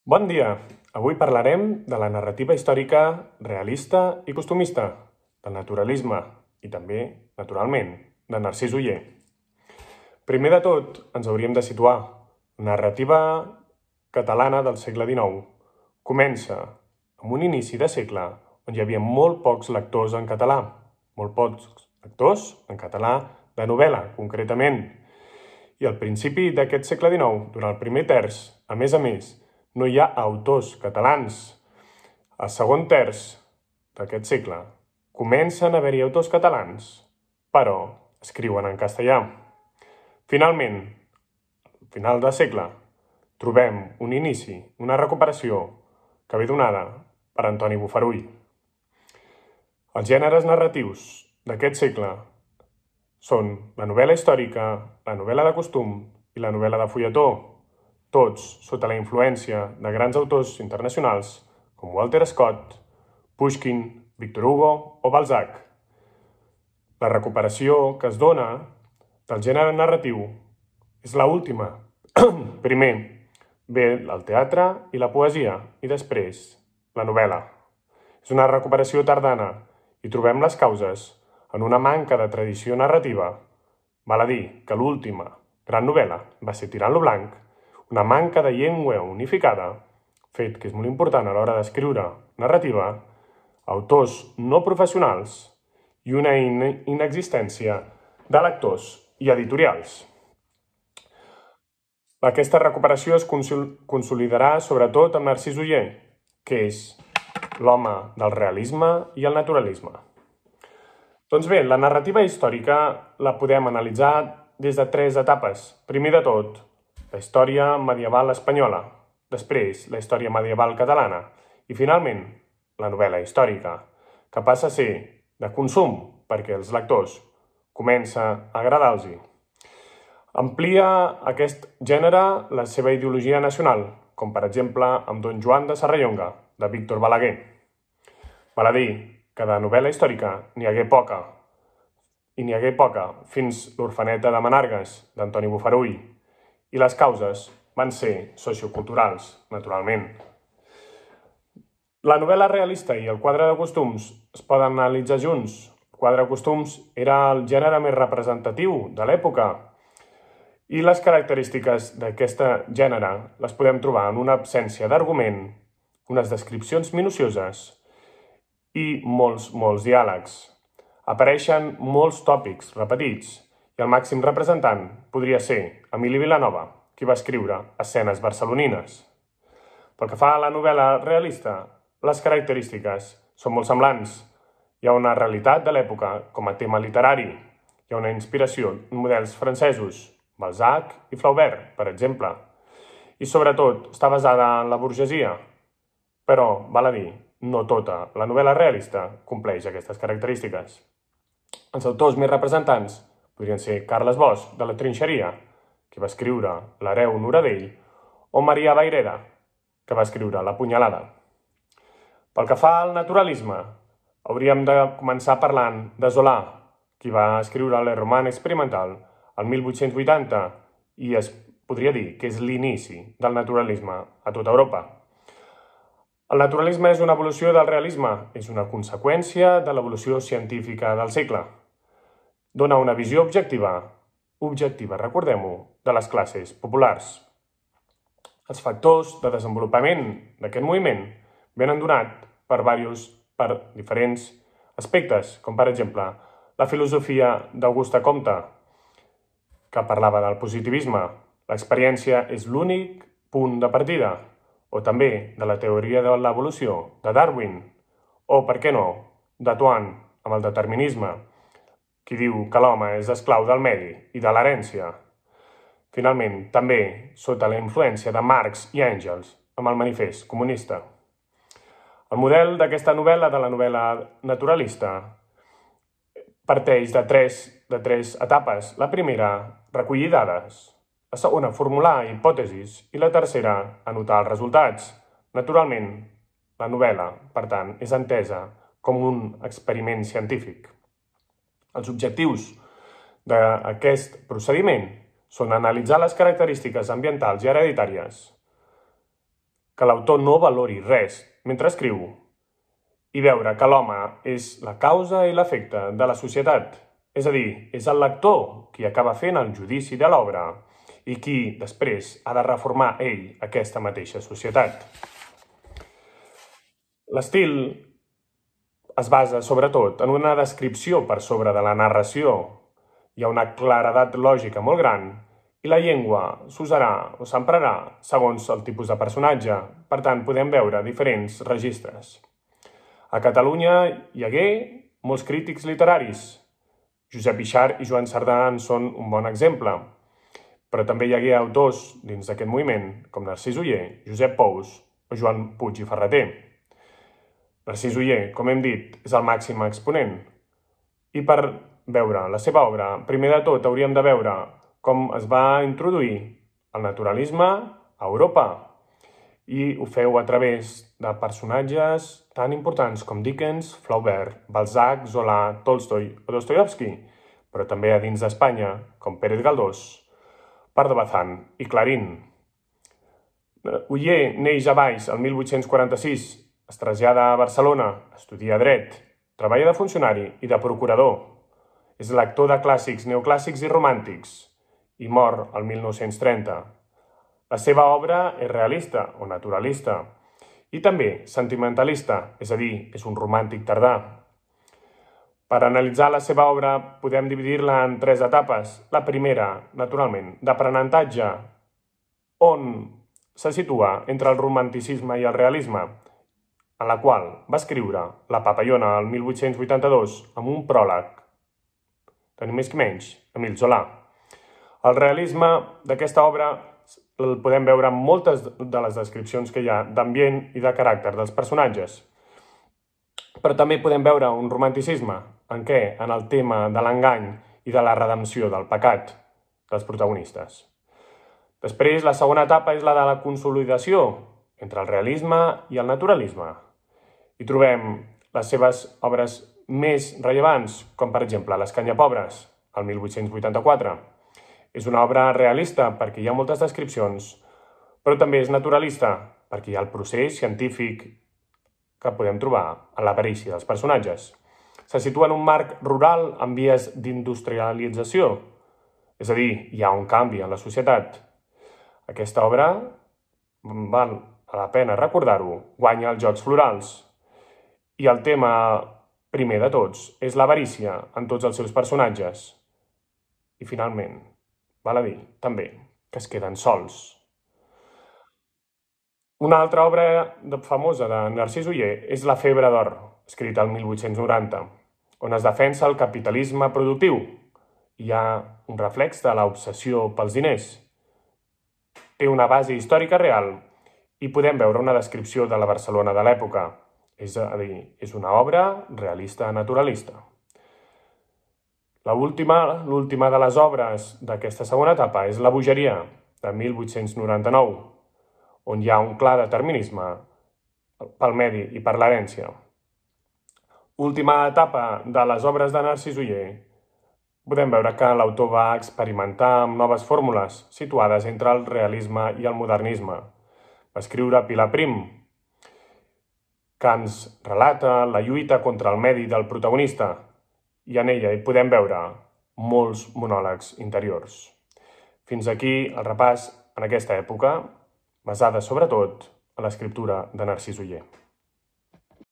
Bon dia! Avui parlarem de la narrativa històrica realista i costumista, del naturalisme i també, naturalment, de Narcís Oller. Primer de tot, ens hauríem de situar. La narrativa catalana del segle XIX comença amb un inici de segle on hi havia molt pocs lectors en català, molt pocs lectors en català de novel·la, concretament. I al principi d'aquest segle XIX, durant el primer terç, a més, no hi ha autors catalans. Al segon terç d'aquest segle comencen a haver-hi autors catalans, però escriuen en castellà. Finalment, al final del segle, trobem un inici, una recuperació que ve donada per Antoni Bofarull. Els gèneres narratius d'aquest segle són la novel·la històrica, la novel·la de costum i la novel·la de fulletó, tots sota la influència de grans autors internacionals com Walter Scott, Pushkin, Victor Hugo o Balzac. La recuperació que es dona del gènere narratiu és l'última. Primer ve el teatre i la poesia i després la novel·la. És una recuperació tardana i trobem les causes en una manca de tradició narrativa. Val a dir que l'última gran novel·la va ser Tirant lo Blanc, una manca de llengua unificada, fet que és molt important a l'hora d'escriure narrativa, autors no professionals i una inexistència de lectors i editorials. Aquesta recuperació es consolidarà sobretot amb Narcís Oller, que és l'home del realisme i el naturalisme. Doncs bé, la narrativa històrica la podem analitzar des de 3 etapes. Primer de tot, la història medieval espanyola, després la història medieval catalana i finalment la novel·la històrica, que passa a ser de consum perquè els lectors comença a agradar-los. Amplia aquest gènere la seva ideologia nacional, com per exemple amb Don Joan de Serrallonga, de Víctor Balaguer. Val a dir que de novel·la històrica n'hi hagué poca, i n'hi hagué poca fins l'Orfaneta de Menargues, d'Antoni Bofarull, i les causes van ser socioculturals, naturalment. La novel·la realista i el quadre de costums es poden analitzar junts. El quadre de costums era el gènere més representatiu de l'època i les característiques d'aquest gènere les podem trobar en una absència d'argument, unes descripcions minucioses i molts diàlegs. Apareixen molts tòpics repetits i el màxim representant podria ser Emili Vilanova, qui va escriure Escenes barcelonines. Pel que fa a la novel·la realista, les característiques són molt semblants. Hi ha una realitat de l'època com a tema literari. Hi ha una inspiració en models francesos, Balzac i Flaubert, per exemple. I sobretot està basada en la burgesia. Però, val a dir, no tota la novel·la realista compleix aquestes característiques. Els autors més representants podrien ser Carles Bosch, de la Trinxeria, que va escriure L'hereu Noradell, o Maria Vayreda, que va escriure La punyalada. Pel que fa al naturalisme, hauríem de començar parlant de Zola, qui va escriure Le roman experimental el 1880 i es podria dir que és l'inici del naturalisme a tota Europa. El naturalisme és una evolució del realisme, és una conseqüència de l'evolució científica del segle. Dona una visió objectiva, recordem-ho, de les classes populars. Els factors de desenvolupament d'aquest moviment venen donat per diferents aspectes, com per exemple la filosofia d'Auguste Comte, que parlava del positivisme. L'experiència és l'únic punt de partida, o també de la teoria de l'evolució de Darwin, o, per què no, de Toine, amb el determinisme, qui diu que l'home és esclau del medi i de l'herència. Finalment, també sota la influència de Marx i Engels, amb el manifest comunista. El model d'aquesta novel·la, de la novel·la naturalista, parteix de tres etapes. La primera, recollir dades. La segona, formular hipòtesis. I la tercera, anotar els resultats. Naturalment, la novel·la, per tant, és entesa com un experiment científic. Els objectius d'aquest procediment són analitzar les característiques ambientals i hereditàries que l'autor no valori res mentre escriu i veure que l'home és la causa i l'efecte de la societat. És a dir, és el lector qui acaba fent el judici de l'obra i qui, després, ha de reformar ell aquesta mateixa societat. L'estil es basa, sobretot, en una descripció per sobre de la narració. Hi ha una claredat lògica molt gran i la llengua s'usarà o s'emprarà segons el tipus de personatge. Per tant, podem veure diferents registres. A Catalunya hi hagué molts crítics literaris. Josep Yxart i Joan Cerdà en són un bon exemple. Però també hi hagué autors dins d'aquest moviment, com Narcís Oller, Josep Pous o Joan Puig i Ferrater. Narcís Oller, com hem dit, és el màxim exponent. I per veure la seva obra, primer de tot hauríem de veure com es va introduir el naturalisme a Europa. I ho feu a través de personatges tan importants com Dickens, Flaubert, Balzac, Zola, Tolstoi o Dostoievski, però també a dins d'Espanya, com Pérez Galdós, Pardo Bazán i Clarín. Oller neix a Valls el 1846, es trasllada a Barcelona, estudia dret, treballa de funcionari i de procurador. És lector de clàssics, neoclàssics i romàntics i mor el 1930. La seva obra és realista o naturalista i també sentimentalista, és a dir, és un romàntic tardà. Per analitzar la seva obra podem dividir-la en 3 etapes. La primera, naturalment, d'aprenentatge, on se situa entre el romanticisme i el realisme, en la qual va escriure La Papallona el 1882 amb un pròleg, ni més que menys, Émile Zola. El realisme d'aquesta obra el podem veure en moltes de les descripcions que hi ha d'ambient i de caràcter dels personatges. Però també podem veure un romanticisme. En què? En el tema de l'engany i de la redempció del pecat dels protagonistes. Després, la segona etapa és la de la consolidació entre el realisme i el naturalisme. Hi trobem les seves obres més rellevants, com per exemple Les Canyapobres, el 1884. És una obra realista perquè hi ha moltes descripcions, però també és naturalista perquè hi ha el procés científic que podem trobar en l'avarícia dels personatges. Se situa en un marc rural en vies d'industrialització, és a dir, hi ha un canvi en la societat. Aquesta obra, val la pena recordar-ho, guanya els Jocs Florals. I el tema primer de tots és l'avarícia en tots els seus personatges. I finalment, val a dir, també, que es queden sols. Una altra obra famosa de Narcís Oller és La febre d'or, escrita el 1890, on es defensa el capitalisme productiu. Hi ha un reflex de l'obsessió pels diners. Té una base històrica real i podem veure una descripció de la Barcelona de l'època. És a dir, és una obra realista naturalista. L'última de les obres d'aquesta segona etapa és La bogeria, de 1899, on hi ha un clar determinisme pel medi i per l'herència. Última etapa de les obres de Narcís Oller, podem veure que l'autor va experimentar amb noves fórmules situades entre el realisme i el modernisme. Va escriure Pilar Prim, que ens relata la lluita contra el medi del protagonista, i en ella hi podem veure molts monòlegs interiors. Fins aquí el repàs en aquesta època, basada sobretot en l'escriptura de Narcís Oller.